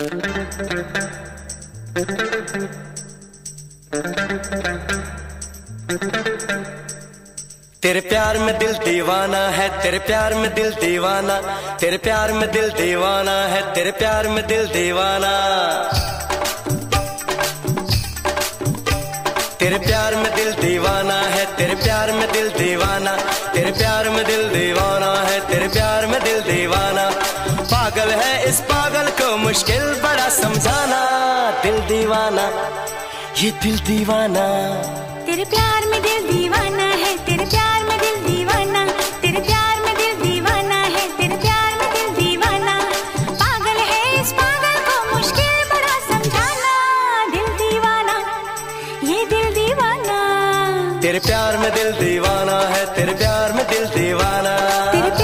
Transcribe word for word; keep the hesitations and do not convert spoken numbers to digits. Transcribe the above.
तेरे प्यार में दिल दीवाना है, तेरे प्यार में दिल दीवाना, तेरे प्यार में दिल दीवाना है, तेरे प्यार में दिल दीवाना। तेरे प्यार में दिल दीवाना है, तेरे प्यार में दिल दीवाना, तेरे प्यार में दिल दीवाना है, तेरे प्यार में दिल दीवाना। पागल है इस पागल को मुश्किल बड़ा समझाना। दिल दीवाना, ये दिल दीवाना। तेरे प्यार में दिल दीवाना है, तेरे प्यार में दिल दीवाना, तेरे प्यार में दिल दीवाना है, तेरे प्यार में दिल दीवाना। पागल है इस पागल को मुश्किल बड़ा समझाना। दिल दीवाना, ये दिल दीवाना। तेरे प्यार में दिल दीवाना है, तेरे प्यार में दिल दीवाना। तेरे